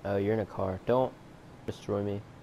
Oh, you're in a car. Don't destroy me.